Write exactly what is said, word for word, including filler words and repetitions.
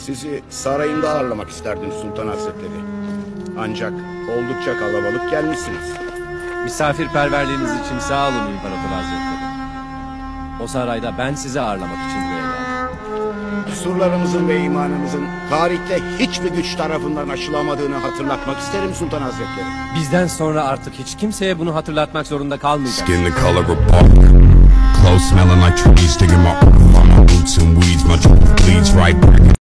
Sizi sarayımda ağırlamak isterdim Sultan Hazretleri. Ancak oldukça kalabalık gelmişsiniz. Misafirperverliğiniz için sağ olun İmparator Hazretleri. O sarayda ben sizi ağırlamak için buraya geldim. Surlarımızın ve imanımızın tarihte hiçbir güç tarafından aşılamadığını hatırlatmak isterim Sultan Hazretleri. Bizden sonra artık hiç kimseye bunu hatırlatmak zorunda kalmayacak. Skin the color of bark, clothes smelling like trees, digging my, my roots and weeds, my truth bleeds right back.